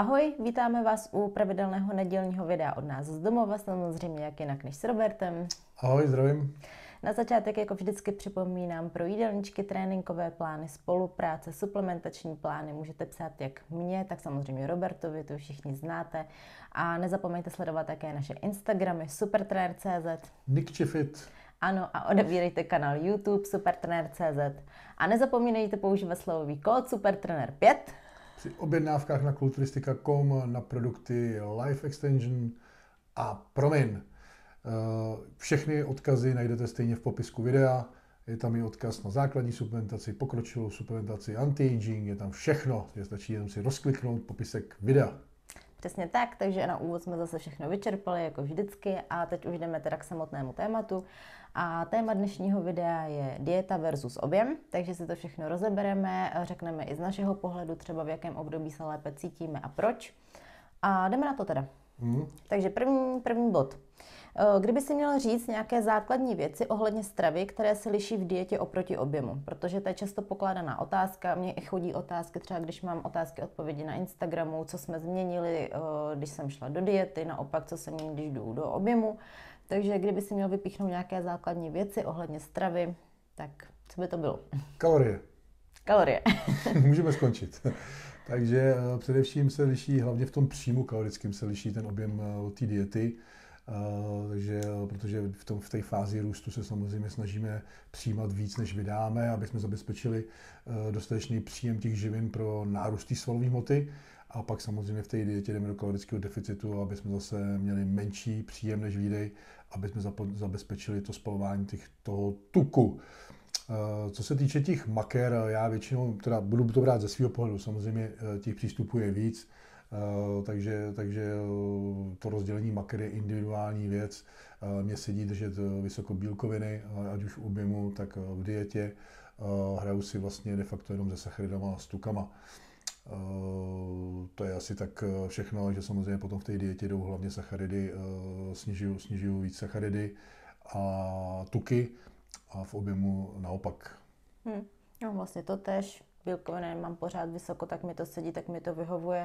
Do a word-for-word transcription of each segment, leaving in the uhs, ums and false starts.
Ahoj, vítáme vás u pravidelného nedělního videa od nás z domova, samozřejmě jak jinak než s Robertem. Ahoj, zdravím. Na začátek jako vždycky připomínám pro jídelníčky, tréninkové plány, spolupráce, suplementační plány. Můžete psát jak mě, tak samozřejmě Robertovi, to všichni znáte. A nezapomeňte sledovat také naše Instagramy supertrenér tečka cé zet. Nikčifit. Ano, a odebírejte kanál YouTube supertrenér tečka cé zet. A nezapomínejte používat slovový kód supertrenér pět. Při objednávkách na kulturistika tečka com na produkty Life Extension a Promin. Všechny odkazy najdete stejně v popisku videa. Je tam i odkaz na základní suplementaci, pokročilou suplementaci, anti-aging, je tam všechno. Je stačí jenom si rozkliknout popisek videa. Přesně tak, takže na úvod jsme zase všechno vyčerpali, jako vždycky, a teď už jdeme teda k samotnému tématu. A téma dnešního videa je dieta versus objem, takže si to všechno rozebereme, řekneme i z našeho pohledu, třeba v jakém období se lépe cítíme a proč. A jdeme na to teda. Mm. Takže první, první bod. Kdyby si měl říct nějaké základní věci ohledně stravy, které se liší v dietě oproti objemu, protože to je často pokládaná otázka, mně i chodí otázky, třeba když mám otázky, odpovědi na Instagramu, co jsme změnili, když jsem šla do diety, naopak, co se mění, když jdu do objemu. Takže kdyby si měl vypíchnout nějaké základní věci ohledně stravy, tak co by to bylo? Kalorie. Kalorie. Můžeme skončit. Takže především se liší, hlavně v tom příjmu kalorickém se liší ten objem od té diety. Uh, takže, protože v, tom, v té fázi růstu se samozřejmě snažíme přijímat víc, než vydáme, aby jsme zabezpečili uh, dostatečný příjem těch živin pro nárůst té svalové hmoty. A pak samozřejmě v té dietě jdeme do kalorického deficitu, aby jsme zase měli menší příjem než výdej, aby jsme zapo- zabezpečili to spalování těch, toho tuku. Uh, co se týče těch maker, já většinou teda budu to brát ze svého pohledu, samozřejmě těch přístupů je víc. Uh, takže, takže to rozdělení maker je individuální věc. Uh, mně sedí držet vysokobílkoviny, uh, ať už v objemu, tak v dietě. Uh, hraju si vlastně de facto jenom se sacharidama a s tukama. Uh, to je asi tak všechno, že samozřejmě potom v té dietě jdou hlavně sacharidy, uh, snižují, snižují víc sacharidy a tuky a v objemu naopak. Hmm. No vlastně to tež. Bílkoviny mám pořád vysoko, tak mi to sedí, tak mi to vyhovuje.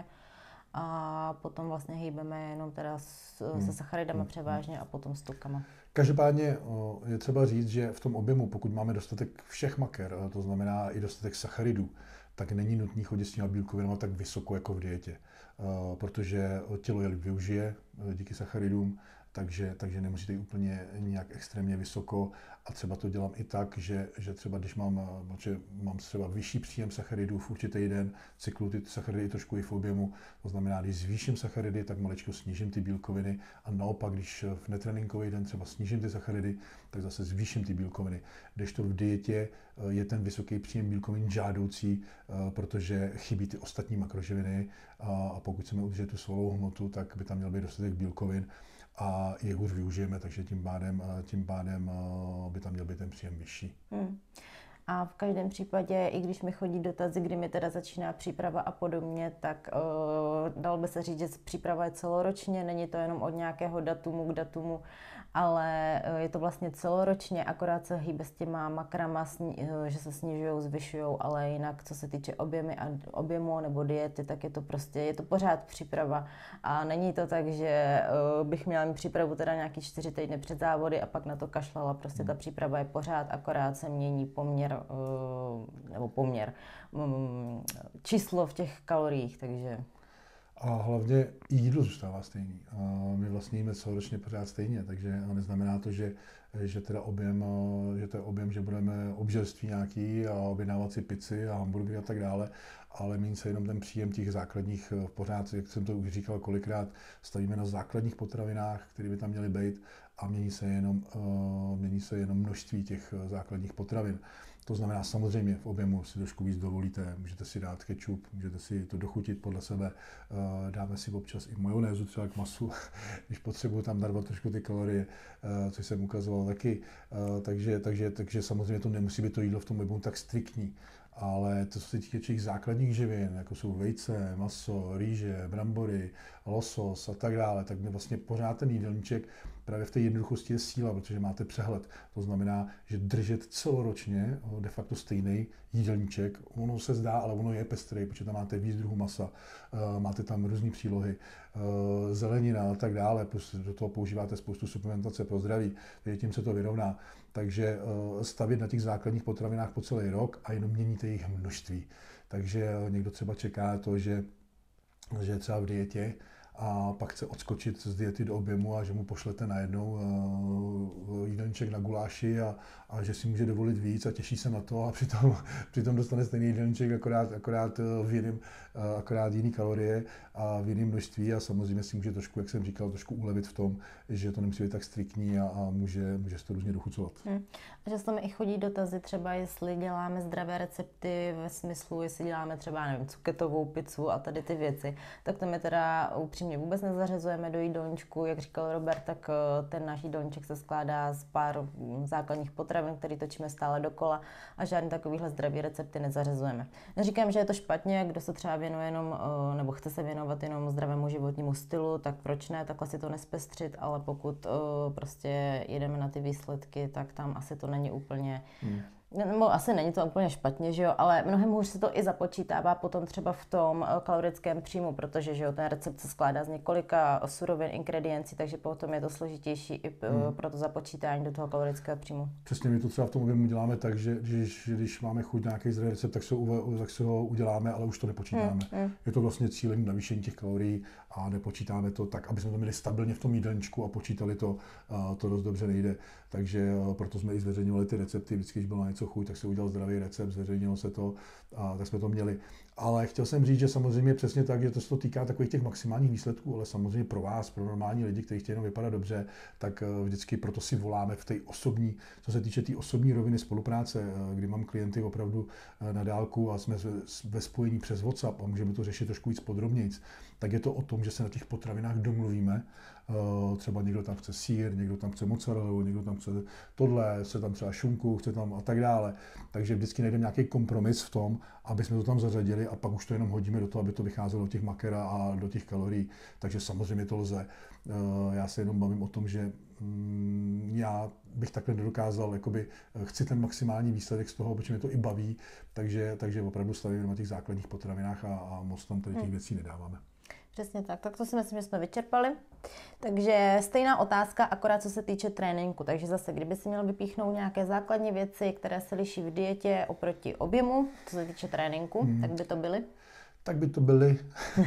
A potom vlastně hýbeme jenom teda s, hmm. se sacharidama hmm. převážně a potom s tukama. Každopádně je třeba říct, že v tom objemu, pokud máme dostatek všech maker, to znamená i dostatek sacharidů, tak není nutný chodit s těma bílkovinama tak vysoko jako v dietě. Protože tělo je využije díky sacharidům, takže, takže nemusíte jít úplně nějak extrémně vysoko. A třeba to dělám i tak, že, že třeba když mám, že mám třeba vyšší příjem sacharidů v určitý den, cyklu ty sacharidy trošku i v objemu, to znamená, když zvýším sacharidy, tak maličko snížím ty bílkoviny a naopak, když v netréninkový den třeba snížím ty sacharidy, tak zase zvýším ty bílkoviny. Kdežto v dietě je ten vysoký příjem bílkovin žádoucí, protože chybí ty ostatní makroživiny a pokud chceme udržet tu svalovou hmotu, tak by tam měl být dostatek bílkovin a je hůř využijeme, takže tím pádem, tím pádem by tam měl být ten příjem vyšší. Hmm. A v každém případě, i když mi chodí dotazy, kdy mi teda začíná příprava a podobně, tak uh, dalo by se říct, že příprava je celoročně, není to jenom od nějakého datumu k datumu, ale uh, je to vlastně celoročně, akorát se hýbe s těma makrama, sni, uh, že se snižují, zvyšují, ale jinak, co se týče objemy a objemu nebo diety, tak je to prostě, je to pořád příprava. A není to tak, že uh, bych měla mít přípravu teda nějaký čtyři týdny před závody a pak na to kašlala, prostě ta příprava je pořád, akorát se mění poměr nebo poměr, číslo v těch kaloriích, takže... A hlavně i jídlo zůstává stejný. A my vlastně jíme celoročně pořád stejně, takže neznamená to, že, že teda objem, že to je objem, že budeme obžerství nějaký a objednávat si pici a hamburgery a tak dále, ale mění se jenom ten příjem těch základních pořád, jak jsem to už říkal kolikrát, stavíme na základních potravinách, které by tam měly být a mění se jenom, mění se jenom množství těch základních potravin. To znamená, samozřejmě v objemu si trošku víc dovolíte, můžete si dát kečup, můžete si to dochutit podle sebe, dáme si občas i majonézu třeba k masu, když potřebuji tam narvat trošku ty kalorie, což jsem ukazoval taky, takže, takže, takže samozřejmě to nemusí být to jídlo v tom objemu tak striktní. Ale to, co se týče těch základních živin, jako jsou vejce, maso, rýže, brambory, losos a tak dále, tak my vlastně pořád ten jídelníček právě v té jednoduchosti je síla, protože máte přehled. To znamená, že držet celoročně de facto stejný jídelníček. Ono se zdá, ale ono je pestrý, protože tam máte víc druhů masa, máte tam různé přílohy, zelenina a tak dále, plus do toho používáte spoustu suplementace pro zdraví, takže tím se to vyrovná. Takže stavit na těch základních potravinách po celý rok a jenom měníte jejich množství. Takže někdo třeba čeká to, že, že je třeba v dietě a pak chce odskočit z diety do objemu a že mu pošlete najednou uh, jídelníček na guláši a, a že si může dovolit víc a těší se na to a přitom, přitom dostane stejný jídelníček, akorát, akorát, v jiným, uh, akorát jiný kalorie a v jiném množství a samozřejmě si může trošku, jak jsem říkal, trošku ulevit v tom, že to nemusí být tak striktní a, a může, může se to různě dochucovat. Hmm. A často mi i chodí dotazy třeba, jestli děláme zdravé recepty ve smyslu, jestli děláme třeba, nevím, cuketovou pizzu a tady ty věci, tak to mi teda upřímně vůbec nezařazujeme do jídelníčku. Jak říkal Robert, tak ten náš jídelníček se skládá z pár základních potravin, které točíme stále dokola a žádný takovýhle zdravý recepty nezařazujeme. Neříkám, že je to špatně, kdo se třeba věnuje jenom, nebo chce se věnovat jenom zdravému životnímu stylu, tak proč ne, takhle si to nespestřit, ale pokud prostě jedeme na ty výsledky, tak tam asi to není úplně... Hmm. Nebo asi není to úplně špatně, že jo, ale mnohem hůř se to i započítává potom třeba v tom kalorickém příjmu, protože že jo, ten recept se skládá z několika surovin, ingrediencí, takže potom je to složitější i hmm. pro to započítání do toho kalorického příjmu. Přesně, my to třeba v tom objemu děláme tak, že když, když máme chuť na nějaký zdravý recept, tak se, ho, tak se ho uděláme, ale už to nepočítáme. Hmm. Hmm. Je to vlastně cílem navýšení těch kalorií a nepočítáme to tak, aby jsme to měli stabilně v tom jídelníčku a počítali to, to dost dobře nejde. Takže proto jsme i zveřejňovali ty recepty, vždycky, když bylo na něco chuť, tak se udělal zdravý recept, zveřejnilo se to, a tak jsme to měli. Ale chtěl jsem říct, že samozřejmě přesně tak, že to se to týká takových těch maximálních výsledků, ale samozřejmě pro vás, pro normální lidi, kteří chtějí jenom vypadat dobře, tak vždycky proto si voláme v té osobní, co se týče té tý osobní roviny spolupráce, kdy mám klienty opravdu na dálku a jsme ve spojení přes WhatsApp a můžeme to řešit trošku víc podrobnějc, tak je to o tom, že se na těch potravinách domluvíme. Třeba někdo tam chce sýr, někdo tam chce mozzarellu, někdo tam chce tohle, chce tam třeba šunku, chce tam a tak dále. Takže vždycky najdeme nějaký kompromis v tom, aby jsme to tam zařadili a pak už to jenom hodíme do toho, aby to vycházelo do těch makera a do těch kalorií. Takže samozřejmě to lze. Já se jenom bavím o tom, že já bych takhle nedokázal, jakoby chci ten maximální výsledek z toho, protože mě to i baví, takže, takže opravdu stavíme na těch základních potravinách a, a moc tam tady těch hmm. věcí nedáváme. Přesně tak, tak to si myslím, že jsme vyčerpali. Takže stejná otázka, akorát co se týče tréninku. Takže zase, kdyby si měl vypíchnout nějaké základní věci, které se liší v dietě oproti objemu, co se týče tréninku, hmm. tak by to byly? Tak by to byly.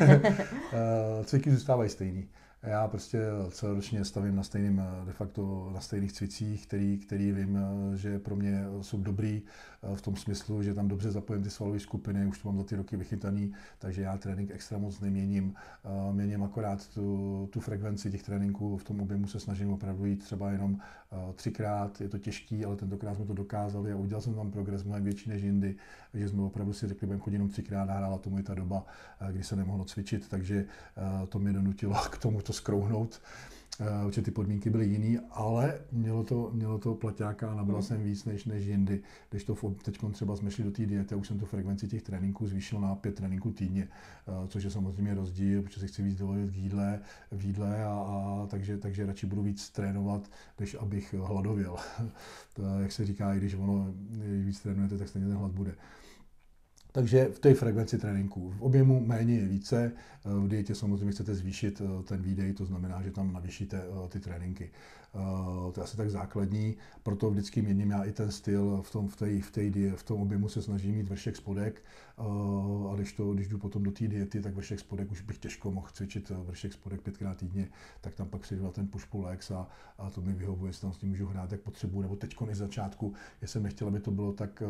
Cviky zůstávají stejný. Já prostě celoročně stavím na stejným, de facto na stejných cvicích, který, který vím, že pro mě jsou dobrý v tom smyslu, že tam dobře zapojím ty svalové skupiny, už to mám za ty roky vychytaný, takže já trénink extra moc neměním. Měním akorát tu, tu frekvenci těch tréninků, v tom objemu se snažím opravdu jít třeba jenom třikrát, je to těžký, ale tentokrát jsme to dokázali a udělal jsem tam progres mnohem větší než jindy, že jsme opravdu si řekli, budeme chodit jenom třikrát, nahrála tomu i ta doba, kdy se nemohlo cvičit, takže to mě donutilo k tomu to skrouhnout. Určitě ty podmínky byly jiný, ale mělo to, mělo to plaťáka a nabral jsem víc než, než jindy. Když to teď třeba jsme šli do té diety, už jsem tu frekvenci těch tréninků zvýšil na pět tréninků týdně, což je samozřejmě rozdíl, protože si chci víc dovolit k jídle, v jídle a, a takže, takže radši budu víc trénovat, než abych hladověl. To, jak se říká, i když ono víc trénujete, tak stejně ten hlad bude. Takže v té frekvenci tréninku. V objemu méně je více, v dietě samozřejmě chcete zvýšit ten výdej, to znamená, že tam navýšíte ty tréninky. To je asi tak základní, proto vždycky měním já i ten styl, v tom, v té, v té, v tom objemu se snažím mít vršek spodek a když, to, když jdu potom do té diety, tak vršek spodek už bych těžko mohl cvičit vršek spodek pětkrát týdně, tak tam pak přijdu na ten push pull legs a, a to mi vyhovuje, jestli tam s tím můžu hrát, jak potřebuji, nebo teďko i začátku, jestli jsem nechtěl, aby to bylo tak,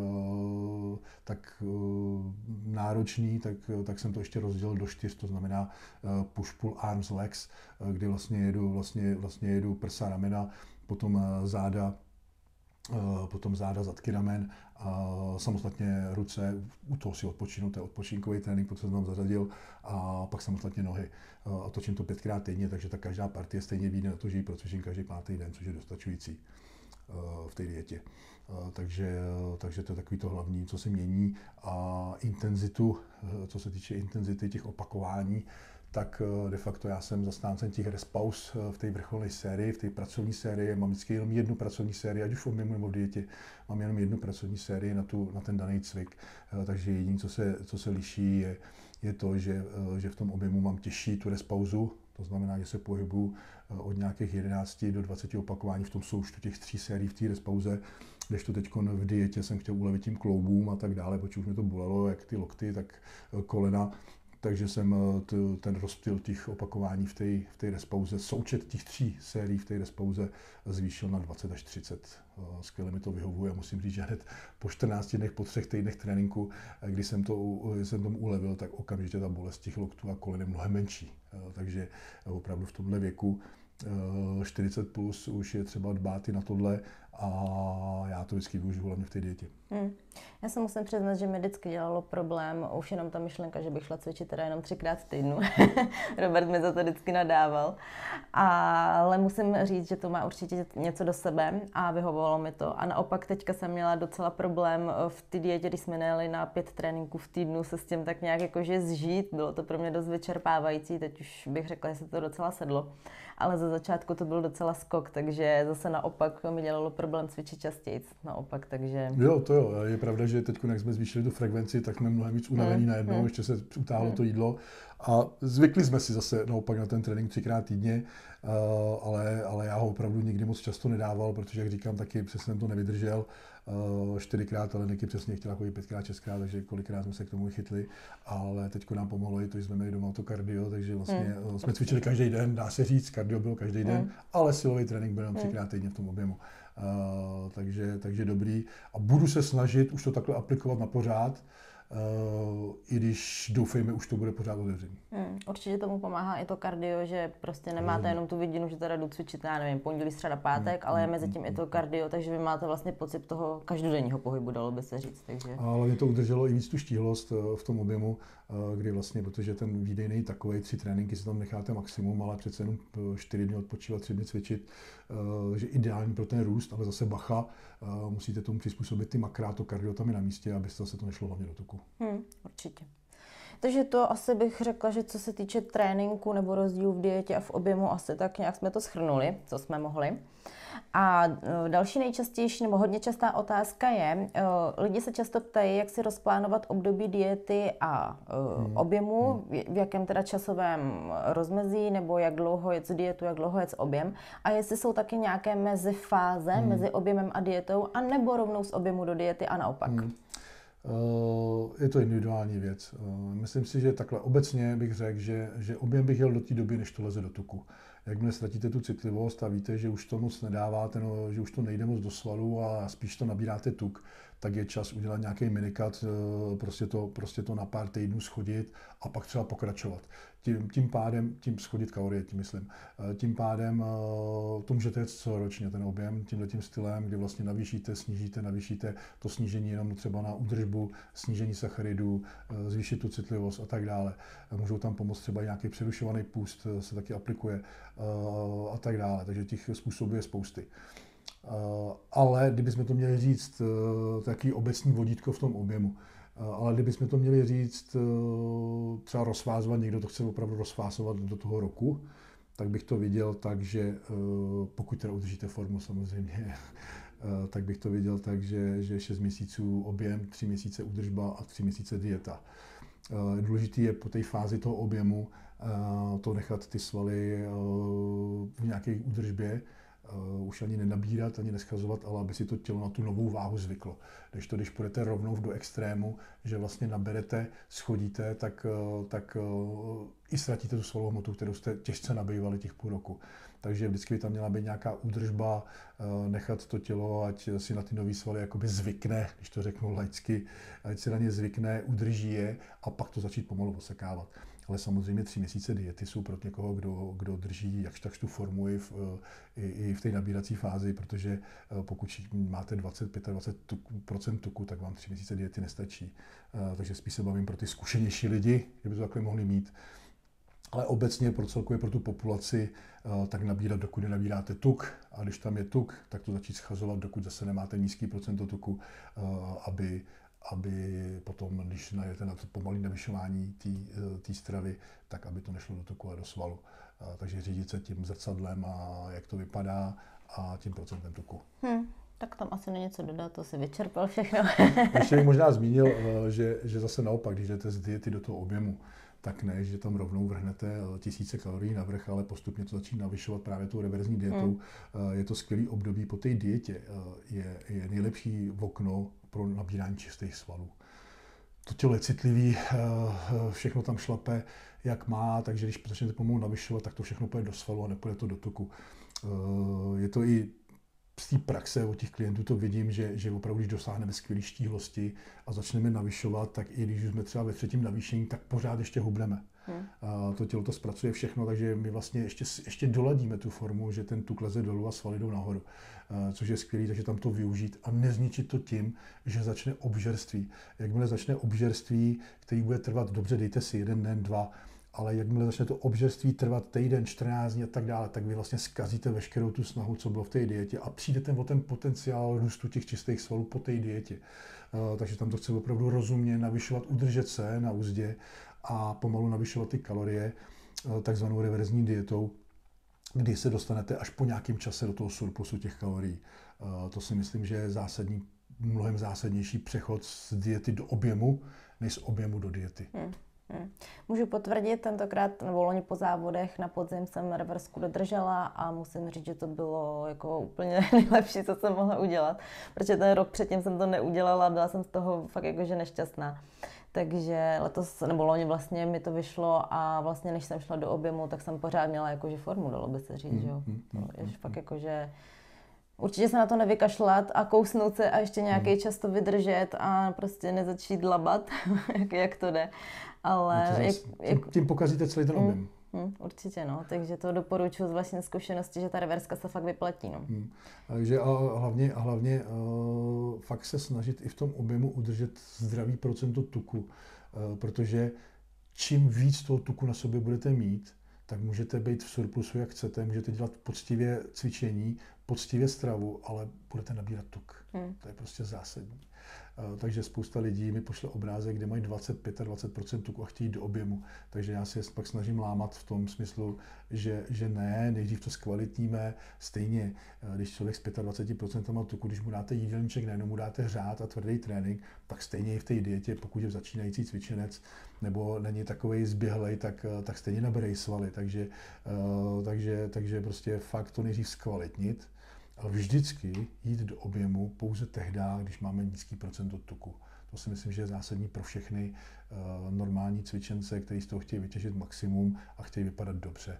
tak náročný, tak, tak jsem to ještě rozdělil do čtyř, to znamená push pull arms legs, kdy vlastně jedu, vlastně, vlastně jedu prsa, ramena, potom záda, potom záda, zadky, ramen, a samostatně ruce, u toho si odpočinu, to je odpočinkový trénink, protože jsem tam zařadil, a pak samostatně nohy. A točím to pětkrát týdně, takže ta každá partie stejně vyjde na to, že ji procvičím každý pátý den, což je dostačující v té dietě. Takže, takže to je takový to hlavní, co se mění. A intenzitu, co se týče intenzity těch opakování, tak de facto já jsem zastáncem těch rest pauz v té vrcholné sérii, v té pracovní sérii. Mám vždycky jenom jednu pracovní sérii, ať už v objemu nebo v dietě, mám jenom jednu pracovní sérii na, tu, na ten daný cvik. Takže jediné, co se, co se liší, je, je to, že, že v tom objemu mám těžší tu rest pauzu. To znamená, že se pohybuju od nějakých jedenácti do dvaceti opakování v tom součtu těch tří sérií v té rest pauze, kdežto teď v dietě jsem chtěl ulevit tím kloubům a tak dále, protože už mě to bolelo, jak ty lokty, tak kolena. Takže jsem t, ten rozptyl těch opakování v té v té rest pauze, součet těch tří sérií v té rest pauze zvýšil na dvacet až třicet. Skvěle mi to vyhovuje. Musím říct, že hned po čtrnácti dnech, po třech týdnech tréninku, kdy jsem, to, jsem tomu ulevil, tak okamžitě ta bolest těch loktů a kolen je mnohem menší. Takže opravdu v tomhle věku čtyřicet plus už je třeba dbát i na tohle a já to vždycky využiju hlavně v té dietě. Hmm. Já se musím přiznat, že mi vždycky dělalo problém už jenom ta myšlenka, že bych šla cvičit teda jenom třikrát v týdnu. Robert mi za to vždycky nadával. Ale musím říct, že to má určitě něco do sebe a vyhovovalo mi to. A naopak teďka jsem měla docela problém v té dietě, když jsme nejeli na pět tréninků v týdnu, se s tím tak nějak jakože zžít. Bylo to pro mě dost vyčerpávající, teď už bych řekla, že se to docela sedlo. Ale za začátku to byl docela skok, takže zase naopak mi dělalo problém cvičit častěji. Naopak, takže... Jo, to jo. Je pravda, že teď, jak jsme zvýšili tu frekvenci, tak jsme mnohem víc unavení hmm. najednou, hmm. ještě se utáhlo hmm. to jídlo. A zvykli jsme si zase naopak na ten trénink třikrát týdně, uh, ale, ale já ho opravdu nikdy moc často nedával, protože, jak říkám, taky přesně jsem to nevydržel. Uh, čtyřikrát, ale Niky přesně chtěla chodit pětkrát, šestkrát, takže kolikrát jsme se k tomu chytli. Ale teď nám pomohlo i to, že jsme měli doma to kardio, takže vlastně hmm. jsme cvičili každý den, dá se říct, kardio bylo každý den, hmm. ale silový trénink byl jenom třikrát týdně v tom objemu. Uh, takže, takže dobrý. A budu se snažit už to takhle aplikovat na pořád, uh, i když doufejme, už to bude pořád otevřený. Hmm, určitě tomu pomáhá i to kardio, že prostě nemáte hmm. jenom tu vidinu, že teda jdu cvičit, já nevím, pondělí, středa, pátek, hmm. ale je mezi tím hmm. i to kardio, takže vy máte vlastně pocit toho každodenního pohybu, dalo by se říct. Takže... Ale mě to udrželo i víc tu štíhlost v tom objemu, kdy vlastně, protože ten výdej není takovej, tři tréninky si tam necháte maximum, ale přece jenom čtyři dny odpočívat, tři dny cvičit, že ideální pro ten růst, ale zase bacha, musíte tomu přizpůsobit ty makra, to kardio tam je na místě, aby se to nešlo hlavně do tuku. Hmm, určitě. Takže to asi bych řekla, že co se týče tréninku nebo rozdílu v dietě a v objemu, asi tak nějak jsme to shrnuli, co jsme mohli. A další nejčastější nebo hodně častá otázka je, lidi se často ptají, jak si rozplánovat období diety a hmm. objemu, v jakém teda časovém rozmezí, nebo jak dlouho jet z dietu, jak dlouho jet z objem. A jestli jsou taky nějaké mezifáze hmm. mezi objemem a dietou, a nebo rovnou z objemu do diety a naopak. Hmm. Je to individuální věc. Myslím si, že takhle obecně bych řekl, že, že objem bych jel do té doby, než to leze do tuku. Jakmile ztratíte tu citlivost a víte, že už to moc nedáváte, no, že už to nejde moc do svalů a spíš to nabíráte tuk, tak je čas udělat nějaký minikat, prostě to, prostě to na pár týdnů schodit a pak třeba pokračovat. Tím, tím pádem, tím schodit kalorie, tím myslím, tím pádem to můžete jet celoročně, ten objem, tímhletím stylem, kdy vlastně navýšíte, snížíte, navýšíte to snížení jenom třeba na údržbu, snížení sacharidů, zvýšit tu citlivost a tak dále. Můžou tam pomoct třeba nějaký přerušovaný půst, se taky aplikuje a tak dále, takže těch způsobů je spousty. Uh, ale kdybychom to měli říct, uh, taký obecný vodítko v tom objemu, uh, ale kdybychom to měli říct, uh, třeba rozvázovat, někdo to chce opravdu rozvázovat do toho roku, tak bych to viděl tak, že uh, pokud teda udržíte formu samozřejmě, uh, tak bych to viděl tak, že, že šest měsíců objem, tři měsíce údržba a tři měsíce dieta. Uh, důležitý je po té fázi toho objemu uh, to nechat ty svaly uh, v nějaké údržbě, Uh, už ani nenabírat, ani neschazovat, ale aby si to tělo na tu novou váhu zvyklo. Když to, když půjdete rovnou do extrému, že vlastně naberete, schodíte, tak, uh, tak uh, i ztratíte tu svalovou hmotu, kterou jste těžce nabývali těch půl roku. Takže vždycky by tam měla být nějaká údržba, uh, nechat to tělo, ať si na ty nový svaly jakoby zvykne, když to řeknu laicky, ať si na ně zvykne, udrží je a pak to začít pomalu osekávat. Ale samozřejmě tři měsíce diety jsou pro někoho, kdo, kdo drží jakž takž tu formu i v, i, i v té nabírací fázi, protože pokud máte dvacet až dvacet pět procent tuku, tak vám tři měsíce diety nestačí. Takže spíš se bavím pro ty zkušenější lidi, že by to takhle mohli mít. Ale obecně pro celkově pro tu populaci tak nabírat, dokud nenabíráte tuk, a když tam je tuk, tak to začít schazovat, dokud zase nemáte nízký procento tuku, aby aby potom, když najdete na to pomalé navyšování té stravy, tak aby to nešlo do toku a do svalu. Takže řídit se tím zrcadlem a jak to vypadá a tím procentem tuku. Hmm. Tak tam asi není co dodat, to si vyčerpal všechno. Ještě bych možná zmínil, že, že zase naopak, když jdete z diety do toho objemu, tak ne, že tam rovnou vrhnete tisíce kalorií navrch, ale postupně to začíná navyšovat právě tou reverzní dietou. Hmm. Je to skvělý období po té dietě. Je, je nejlepší okno pro nabírání čistých svalů. To tělo je citlivý, všechno tam šlape, jak má, takže když začnete pomalu navyšovat, tak to všechno půjde do svalu a nepůjde to do tuku. Je to i z té praxe od těch klientů to vidím, že, že opravdu, když dosáhneme skvělé štíhlosti a začneme navyšovat, tak i když jsme třeba ve třetím navýšení, tak pořád ještě hubneme. Hmm. A to tělo to zpracuje všechno, takže my vlastně ještě, ještě doladíme tu formu, že ten tuk leze dolů a svaly jdou nahoru. A což je skvělé, takže tam to využít a nezničit to tím, že začne obžerství. Jakmile začne obžerství, který bude trvat dobře, dejte si jeden den, dva, ale jakmile začne to obžerství trvat týden, čtrnáct dní a tak dále, tak vy vlastně zkazíte veškerou tu snahu, co bylo v té dietě a přijdete o ten potenciál růstu těch čistých svalů po té dietě. Uh, takže tam to chce opravdu rozumně navyšovat, udržet se na uzdě a pomalu navyšovat ty kalorie uh, takzvanou reverzní dietou, kdy se dostanete až po nějakém čase do toho surplusu těch kalorií. Uh, to si myslím, že je zásadní, mnohem zásadnější přechod z diety do objemu, než z objemu do diety. Hmm. Hmm. Můžu potvrdit, tentokrát nebo loni po závodech na podzim jsem reversku dodržela a musím říct, že to bylo jako úplně nejlepší, co jsem mohla udělat, protože ten rok předtím jsem to neudělala a byla jsem z toho fakt jakože nešťastná. Takže letos, nebo loni vlastně mi to vyšlo a vlastně než jsem šla do objemu, tak jsem pořád měla jakože formu, dalo by se říct, hmm. že jo. To je fakt jakože určitě se na to nevykašlat a kousnout se a ještě nějaký hmm. čas to vydržet a prostě nezačít labat, jak, jak to jde. Ale no jak, tím, jak, tím pokazíte celý ten objem. Hmm, hmm, určitě, no. Takže to doporučuji z vlastní zkušenosti, že ta reverska se fakt vyplatí. No. Hmm. Takže a hlavně, a hlavně uh, fakt se snažit i v tom objemu udržet zdravý procento tuku, uh, protože čím víc toho tuku na sobě budete mít, tak můžete být v surplusu, jak chcete, můžete dělat poctivě cvičení, poctivě stravu, ale budete nabírat tuk. Hmm. To je prostě zásadní. Uh, takže spousta lidí mi pošle obrázek, kde mají dvacet, dvacet pět procent tuku a chtějí do objemu. Takže já si je pak snažím lámat v tom smyslu, že, že ne, nejdřív to zkvalitníme. Stejně, uh, když člověk s dvacet pět procent tuku, když mu dáte jídelníček, nejenom mu dáte řád a tvrdý trénink, tak stejně i v té dietě, pokud je začínající cvičenec nebo není takovej zběhlej, tak, tak stejně nabere svaly. Takže, uh, takže, takže prostě fakt to nejdřív zkvalitnit. Ale vždycky jít do objemu pouze tehdy, když máme nízký procent tuku. To si myslím, že je zásadní pro všechny uh, normální cvičence, kteří z toho chtějí vytěžit maximum a chtějí vypadat dobře.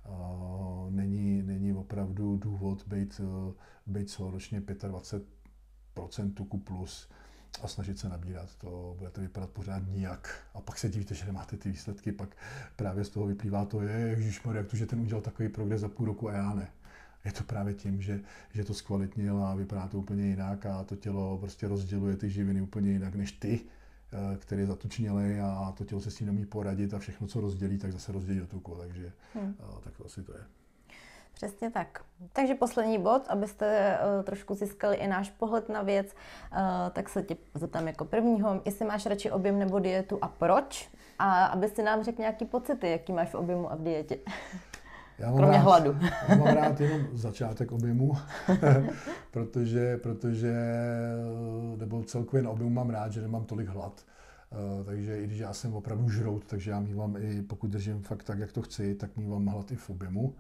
Uh, není, není opravdu důvod být, uh, být celoročně dvacet pět procent tuku plus a snažit se nabírat. To budete vypadat pořád nijak. A pak se divíte, že nemáte ty výsledky, pak právě z toho vyplývá to, je, ježišmarja, jak to, že ten udělal takový progres za půl roku a já ne. Je to právě tím, že, že to zkvalitnil a vypadá to úplně jinak a to tělo prostě rozděluje ty živiny úplně jinak než ty, který je zatučnělej a to tělo se s tím nemí poradit a všechno, co rozdělí, tak zase rozdělí do tuku, takže hmm. tak to asi to je. Přesně tak. Takže poslední bod, abyste uh, trošku získali i náš pohled na věc, uh, tak se tě zeptám jako prvního, jestli máš radši objem nebo dietu a proč? A aby si nám řekl nějaký pocity, jaký máš v objemu a v dietě. Já mám Kromě rád, hladu. Já mám rád jenom začátek objemu, protože, protože, nebo celkově na objemu mám rád, že nemám tolik hlad. Uh, takže i když já jsem opravdu žrout, takže já mívám i, pokud držím fakt tak, jak to chci, tak mívám hlad i v objemu.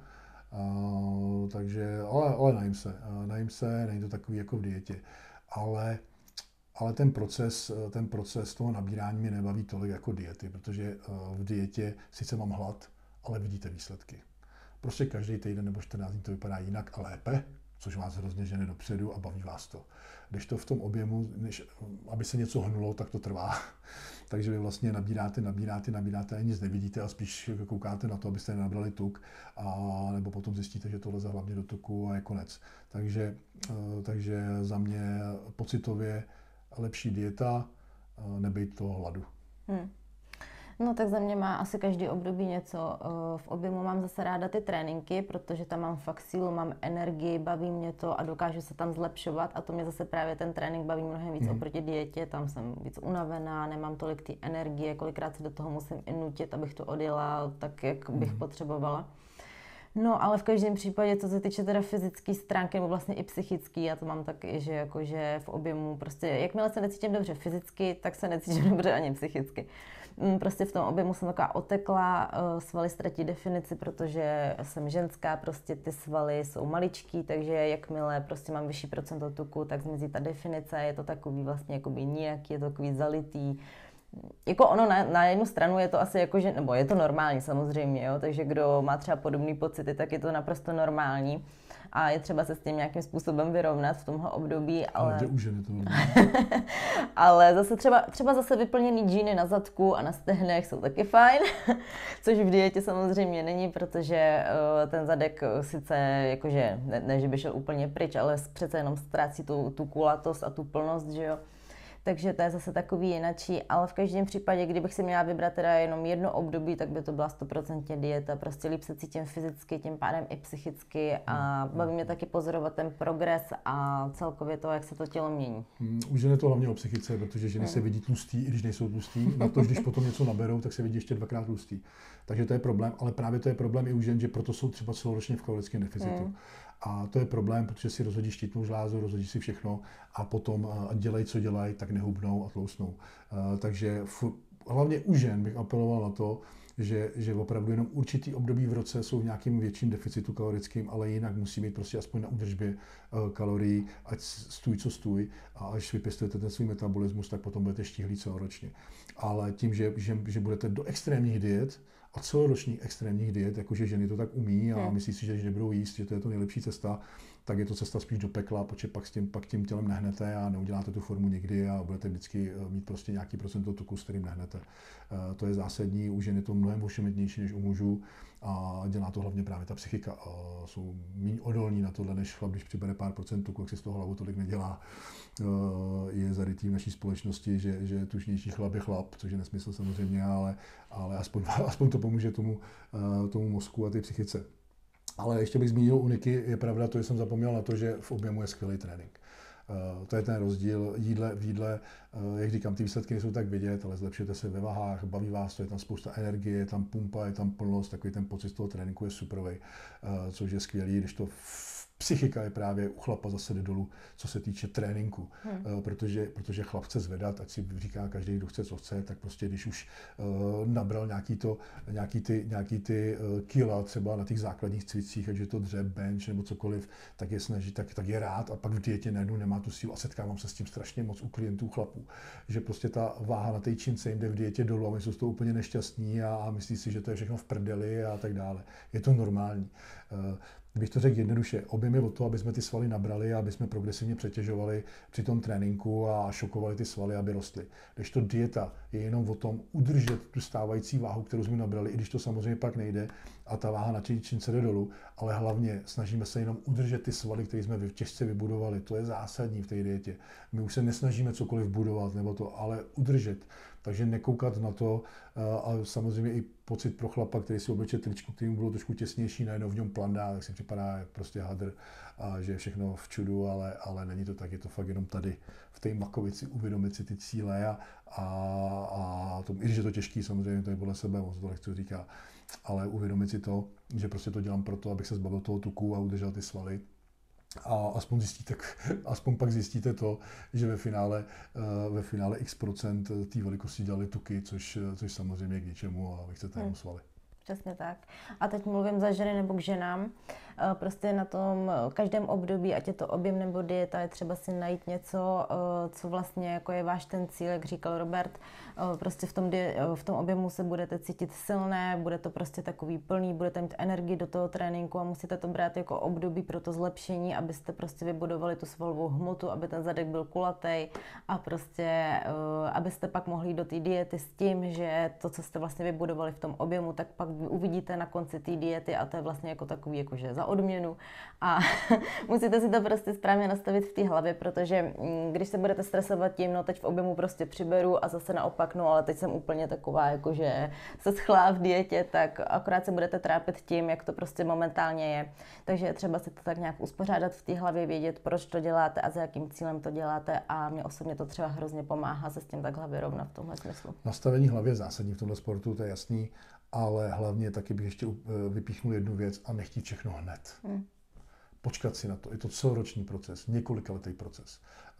Uh, takže, ale, ale najím se, uh, najím se, není to takový jako v dietě. Ale, ale ten proces, ten proces toho nabírání mě nebaví tolik jako diety, protože uh, v dietě sice mám hlad, ale vidíte výsledky. Prostě každý týden nebo čtrnáct dní to vypadá jinak a lépe, což vás hrozně žene dopředu a baví vás to. Když to v tom objemu, než, aby se něco hnulo, tak to trvá. Takže vy vlastně nabíráte, nabíráte, nabíráte a nic nevidíte a spíš koukáte na to, abyste nenabrali tuk, a nebo potom zjistíte, že to leze hlavně do tuku a je konec. Takže, takže za mě pocitově lepší dieta, nebejt toho hladu. Hmm. No tak za mě má asi každý období něco. V objemu mám zase ráda ty tréninky, protože tam mám fakt sílu, mám energii, baví mě to a dokážu se tam zlepšovat a to mě zase právě ten trénink baví mnohem víc mm. oproti dietě, tam jsem víc unavená, nemám tolik ty energie, kolikrát se do toho musím i nutit, abych to odjela tak, jak bych mm. potřebovala. No, ale v každém případě, co se týče teda fyzické stránky, nebo vlastně i psychický, já to mám taky, že jakože v objemu prostě, jakmile se necítím dobře fyzicky, tak se necítím dobře ani psychicky. Prostě v tom objemu jsem taková otekla, svaly ztratí definici, protože jsem ženská, prostě ty svaly jsou maličký, takže jakmile prostě mám vyšší procento tuku, tak zmizí ta definice, je to takový vlastně jakoby nějaký, je to takový zalitý. Jako ono na, na jednu stranu je to asi jako, že, nebo je to normální samozřejmě, jo, takže kdo má třeba podobné pocity, tak je to naprosto normální a je třeba se s tím nějakým způsobem vyrovnat v tomhle období, ale... Ale už je to normální. Ale zase třeba, třeba zase vyplněný džíny na zadku a na stehnech jsou taky fajn, což v dietě samozřejmě není, protože uh, ten zadek sice jakože, ne, ne, že by šel úplně pryč, ale přece jenom ztrácí tu, tu kulatost a tu plnost, že jo. Takže to je zase takový jinačí, ale v každém případě, kdybych si měla vybrat teda jenom jedno období, tak by to byla stoprocentně dieta, prostě líp se cítím fyzicky, tím pádem i psychicky a baví mě taky pozorovat ten progres a celkově to, jak se to tělo mění. U žen je to hlavně o psychice, protože ženy se vidí tlustý, i když nejsou tlustý, na to, když potom něco naberou, tak se vidí ještě dvakrát tlustý. Takže to je problém, ale právě to je problém i u žen, že proto jsou třeba celoročně v kalorickém deficitu. Hmm. A to je problém, protože si rozhodí štítnou žlázu, rozhodí si všechno a potom dělají, co dělají, tak nehubnou a tlousnou. Takže hlavně u žen bych apeloval na to, že, že opravdu jenom určitý období v roce jsou v nějakým větším deficitu kalorickým, ale jinak musí být prostě aspoň na údržbě kalorií, ať stůj, co stůj, a až vypěstujete ten svůj metabolismus, tak potom budete štíhlí celoročně. Ale tím, že, že, že budete do extrémních diet, a celoročních extrémních diet, jakože ženy to tak umí a hmm. myslí si, že když nebudou jíst, že to je to nejlepší cesta, tak je to cesta spíš do pekla, protože pak s tím, pak tím tělem nehnete a neuděláte tu formu nikdy a budete vždycky mít prostě nějaký procento tuku, s kterým nehnete. E, to je zásadní, u žen je to mnohem ošemetnější než u mužů a dělá to hlavně právě ta psychika. E, jsou méně odolní na tohle, než chlap, když přibere pár procent tuku, jak si z toho hlavu tolik nedělá. E, je zarytý v naší společnosti, že, že tučnější chlap je chlap, což je nesmysl samozřejmě, ale, ale aspoň, aspoň to pomůže tomu, tomu mozku a té psychice. Ale ještě bych zmínil u Niky, je pravda to, že jsem zapomněl na to, že v objemu je skvělý trénink. Uh, to je ten rozdíl. Jídle, v jídle, uh, jak říkám, ty výsledky nejsou tak vidět, ale zlepšujete se ve vahách, baví vás to, je tam spousta energie, je tam pumpa, je tam plnost, takový ten pocit z toho tréninku je superový, uh, což je skvělý, když to psychika je právě u chlapa zase jde dolů, co se týče tréninku, hmm. uh, protože, protože chlap chce zvedat, ať si říká každý, kdo chce, co chce, tak prostě když už uh, nabral nějaký, to, nějaký ty, nějaký ty uh, kila třeba na těch základních cvicích, ať je to dřep, bench nebo cokoliv, tak je snaží, tak, tak je rád a pak v dietě najednou nemá tu sílu a setkávám se s tím strašně moc u klientů chlapů, že prostě ta váha na té čince jim jde v dietě dolů a oni jsou z toho úplně nešťastní a, a myslí si, že to je všechno v prdeli a tak dále. Je to normální. Uh, Kdybych to řekl jednoduše, objem je o to, aby jsme ty svaly nabrali a aby jsme progresivně přetěžovali při tom tréninku a šokovali ty svaly, aby rostly. Když to dieta je jenom o tom udržet tu stávající váhu, kterou jsme nabrali, i když to samozřejmě pak nejde a ta váha na čince jde dolů, ale hlavně snažíme se jenom udržet ty svaly, které jsme těžce vybudovali. To je zásadní v té dietě. My už se nesnažíme cokoliv budovat nebo to, ale udržet. Takže nekoukat na to a samozřejmě i pocit pro chlapa, který si obleče tričku, který mu bylo trošku těsnější, najednou v něm plandá, tak si připadá jak prostě hadr a že je všechno v čudu, ale, ale není to tak, je to fakt jenom tady v té makovici uvědomit si ty cíle a, a, a to, i když je to těžký, samozřejmě to je podle sebe, moc to nechci říká, ale uvědomit si to, že prostě to dělám proto, abych se zbavil toho tuku a udržel ty svaly. A aspoň zjistíte, aspoň pak zjistíte to, že ve finále, ve finále x procent té velikosti dělali tuky, což, což samozřejmě je k ničemu a vy chcete jenom svaly. Přesně tak. A teď mluvím za ženy nebo k ženám. Prostě na tom každém období, ať je to objem nebo dieta, je třeba si najít něco, co vlastně jako je váš ten cíl, jak říkal Robert. Prostě v tom, di- v tom objemu se budete cítit silné, bude to prostě takový plný, budete mít energii do toho tréninku a musíte to brát jako období pro to zlepšení, abyste prostě vybudovali tu svalovou hmotu, aby ten zadek byl kulatý a prostě abyste pak mohli do té diety s tím, že to, co jste vlastně vybudovali v tom objemu, tak pak uvidíte na konci té diety a to je vlastně jako takový jakože za odměnu a musíte si to prostě správně nastavit v té hlavě, protože když se budete stresovat tím, no teď v objemu prostě přiberu a zase naopak, no ale teď jsem úplně taková jakože se schlá v dietě, tak akorát se budete trápit tím, jak to prostě momentálně je. Takže je třeba si to tak nějak uspořádat v té hlavě, vědět, proč to děláte a za jakým cílem to děláte a mě osobně to třeba hrozně pomáhá se s tím takhle vyrovnat v tomhle smyslu. Nastavení hlavy je zásadní v tomhle sportu, to je jasný, ale hlavně taky bych ještě vypíchnul jednu věc a nechtít všechno hned. Hmm. Počkat si na to. Je to celoroční proces, několikaletý proces.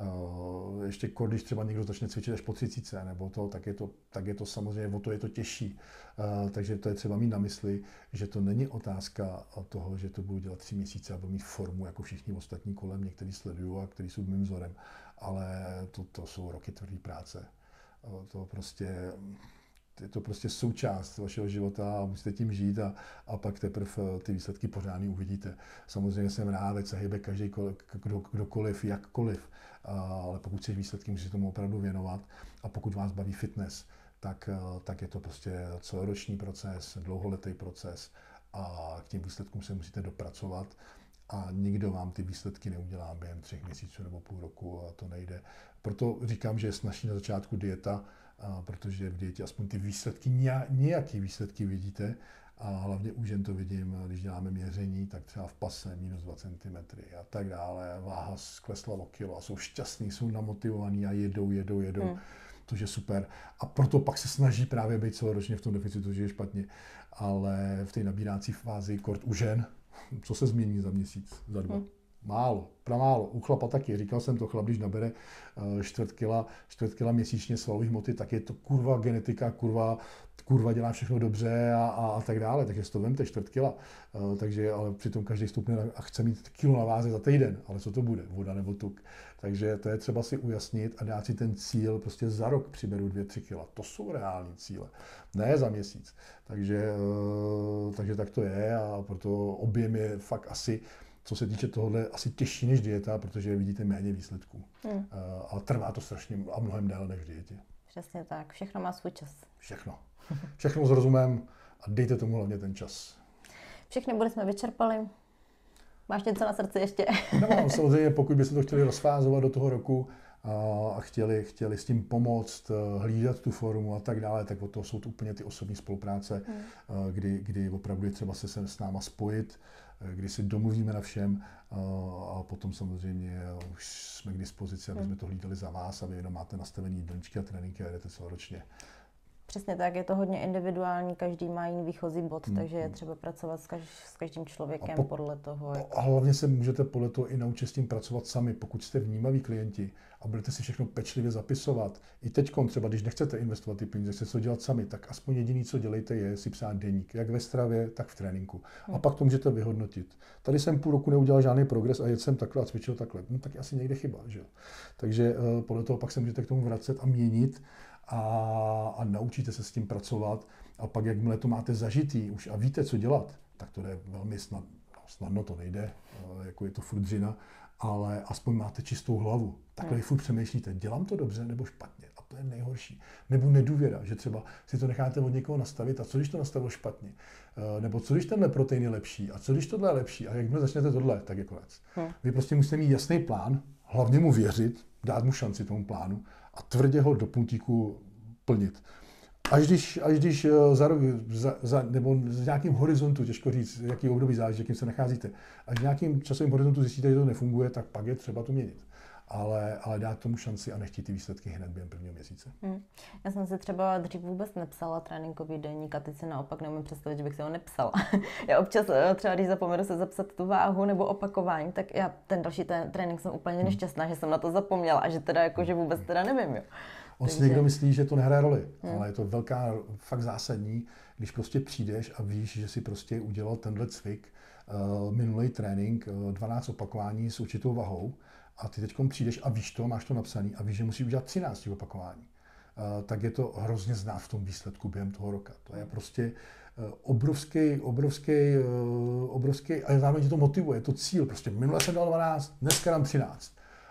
Uh, ještě když třeba někdo začne cvičit až po třicítce, nebo to, tak je to, tak je to samozřejmě, o to je to těžší. Uh, takže to je třeba mít na mysli, že to není otázka toho, že to budu dělat tři měsíce a budu mít formu, jako všichni ostatní kolem mě, kteří sledují a kteří jsou mým vzorem. Ale to, to jsou roky tvrdé práce. Uh, to prostě... Je to prostě součást vašeho života a musíte tím žít a, a pak teprve ty výsledky pořádný uvidíte. Samozřejmě jsem rád, ať se hýbe každý, kdo, kdokoliv, jakkoliv, ale pokud chceš výsledky, musíte tomu opravdu věnovat a pokud vás baví fitness, tak, tak je to prostě celoroční proces, dlouholetý proces a k těm výsledkům se musíte dopracovat a nikdo vám ty výsledky neudělá během třech měsíců nebo půl roku a to nejde. Proto říkám, že je snazší na začátku dieta, a protože v dietě aspoň ty výsledky, nějaký výsledky vidíte a hlavně u žen to vidím, když děláme měření, tak třeba v pase minus dva centimetry a tak dále, váha sklesla o kilo a jsou šťastní, jsou namotivovaní a jedou, jedou, jedou, hmm. to je super a proto pak se snaží právě být celoročně v tom deficitu, že je špatně, ale v té nabírací fázi kort u žen, co se změní za měsíc, za dva? Hmm. Málo, pramálo. U chlapa taky. Říkal jsem to, chlap, když nabere čtvrt kila, čtvrt kila měsíčně svalové hmoty, tak je to kurva genetika, kurva, kurva dělá všechno dobře a, a, a tak dále. Takže si to vemte, čtvrt kila. Uh, takže, ale přitom každý stoupne a chce mít kilo na váze za týden. Ale co to bude? Voda nebo tuk? Takže to je třeba si ujasnit a dát si ten cíl, prostě za rok přiberu dvě, tři kila. To jsou reální cíle, ne za měsíc. Takže, uh, takže tak to je a proto objem je fakt asi, co se týče tohohle, asi těžší než dieta, protože vidíte méně výsledků. Hmm. Uh, ale trvá to strašně a mnohem déle než v dietě. Přesně tak. Všechno má svůj čas. Všechno. Všechno s rozumem a dejte tomu hlavně ten čas. Všechny body jsme vyčerpali. Máš něco na srdci ještě? No, samozřejmě, pokud byste to chtěli rozfázovat do toho roku a chtěli, chtěli s tím pomoct, hlídat tu formu a tak dále, tak od toho jsou to úplně ty osobní spolupráce, hmm. kdy, kdy opravdu je třeba se s náma spojit, kdy si domluvíme na všem a potom samozřejmě už jsme k dispozici, aby jsme to hlídali za vás a vy jenom máte nastavení jídelníčky a tréninky a jedete celoročně. Přesně tak, je to hodně individuální, každý má jiný výchozí bod, hmm. takže je třeba pracovat s, kaž, s každým člověkem po, podle toho. Jak... A hlavně se můžete podle toho i naučit s tím pracovat sami, pokud jste vnímaví klienti a budete si všechno pečlivě zapisovat. I teď třeba, když nechcete investovat ty peníze, chcete to dělat sami, tak aspoň jediný, co dělejte, je si psát deník, jak ve stravě, tak v tréninku. Hmm. A pak to můžete vyhodnotit. Tady jsem půl roku neudělal žádný progres a jet jsem takhle a cvičil takhle. No tak je asi někde chyba, že jo. Takže uh, podle toho pak se můžete k tomu vracet a měnit. A, a naučíte se s tím pracovat a pak, jakmile to máte zažitý už a víte, co dělat, tak to jde velmi snadno. No, snadno to nejde, jako je to furt dřina, ale aspoň máte čistou hlavu. Takhle vy furt přemýšlíte, dělám to dobře nebo špatně a to je nejhorší. Nebo nedůvěra, že třeba si to necháte od někoho nastavit a co když to nastavil špatně, nebo co když tenhle protein je lepší a co když tohle je lepší a jakmile začnete tohle, tak je konec. Hmm. Vy prostě musíte mít jasný plán, hlavně mu věřit, dát mu šanci tomu plánu a tvrdě ho do puntíku plnit. Až když, až když za, za, za, nebo v nějakým horizontu, těžko říct, jaký období záleží, jakým se nacházíte, až v nějakým časovým horizontu zjistíte, že to nefunguje, tak pak je třeba to měnit. Ale, ale dát tomu šanci a nechtít ty výsledky hned během prvního měsíce. Hmm. Já jsem si třeba dřív vůbec nepsala tréninkový deník a teď si naopak neumím představit, že bych si ho nepsala. Já občas třeba, když zapomenu se zapsat tu váhu nebo opakování, tak já ten další ten trénink jsem úplně nešťastná, že jsem na to zapomněla a že teda jako, že vůbec teda nevím, jo. On si někdo myslí, že to nehraje roli, hmm. ale je to velká, fakt zásadní, když prostě přijdeš a víš, že si prostě udělal tenhle cvik, uh, minulý trénink, uh, dvanáct opakování s určitou vahou a ty teď přijdeš a víš to, máš to napsaný a víš, že musíš udělat třináct opakování, uh, tak je to hrozně znát v tom výsledku během toho roka. To je prostě uh, obrovský, obrovský, uh, obrovský, a zároveň tě to motivuje, je to cíl, prostě minule jsem dal dvanáct, dneska dám třináct.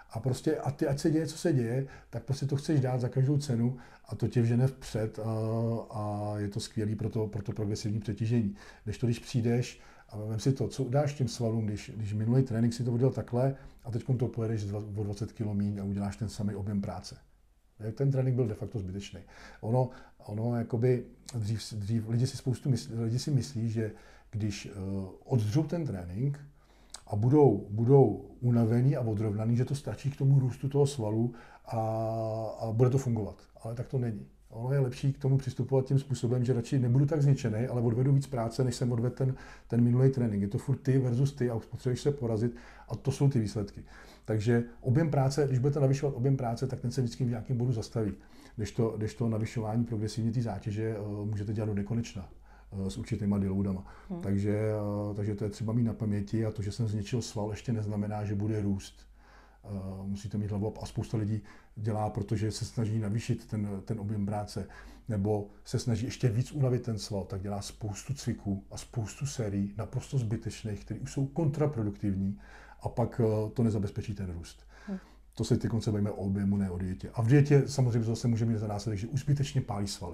A prostě, a ty, ať se děje, co se děje, tak prostě to chceš dát za každou cenu a to tě vžene vpřed a, a je to skvělý pro to, pro to progresivní přetížení. Když to, když přijdeš a vem si to, co dáš těm svalům, když, když minulý trénink si to udělal takhle a teď to pojedeš o dvacet kilogramů míň a uděláš ten samý objem práce. Ten trénink byl de facto zbytečný. Ono, ono jakoby dřív, dřív lidi si spoustu myslí, lidi si myslí, že když uh, oddřou ten trénink a budou, budou unavení a odrovnaný, že to stačí k tomu růstu toho svalu a, a bude to fungovat. Ale tak to není. Ono je lepší k tomu přistupovat tím způsobem, že radši nebudu tak zničený, ale odvedu víc práce, než jsem odvedl ten, ten minulý trénink. Je to furt ty versus ty a potřebuješ se porazit a to jsou ty výsledky. Takže objem práce, když budete navyšovat objem práce, tak ten se vždycky v nějakém bodu zastaví. Když to, když to navyšování progresivně té zátěže můžete dělat do nekonečna s určitýma deloadama. Hmm. Takže, takže to je třeba mít na paměti a to, že jsem zničil sval, ještě neznamená, že bude růst. Musíte mít hlavu a spousta lidí dělá, protože se snaží navýšit ten, ten objem práce nebo se snaží ještě víc unavit ten sval, tak dělá spoustu cviků a spoustu sérií naprosto zbytečných, které už jsou kontraproduktivní a pak to nezabezpečí ten růst. Hmm. To se teď se bavíme o objemu, ne o dietě. A v dietě samozřejmě zase může mít za následek, že už zbytečně pálí svaly.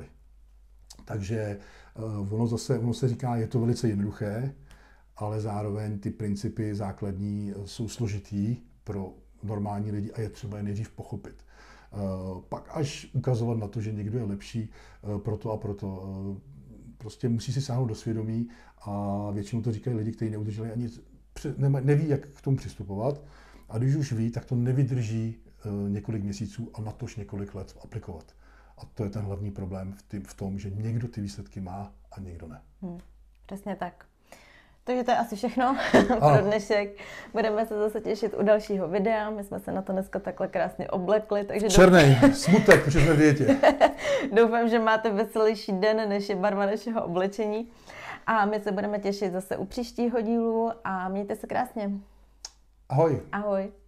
Takže uh, ono zase, ono se říká, je to velice jednoduché, ale zároveň ty principy základní jsou složitý pro normální lidi a je třeba je nejdřív pochopit. Uh, pak až ukazovat na to, že někdo je lepší uh, pro to a proto. Uh, prostě musí si sáhnout do svědomí a většinou to říkají lidi, kteří neudrželi ani, neví, jak k tomu přistupovat. A když už ví, tak to nevydrží uh, několik měsíců a natož několik let aplikovat. A to je ten hlavní problém v, tý, v tom, že někdo ty výsledky má a někdo ne. Hmm, přesně tak. Takže to je asi všechno pro dnešek. Budeme se zase těšit u dalšího videa. My jsme se na to dneska takhle krásně oblekli. Takže černej, smutek, protože jsme v dietě. Doufám, že máte veselější den, než je barva našeho oblečení. A my se budeme těšit zase u příštího dílu a mějte se krásně. Ahoj. Ahoj.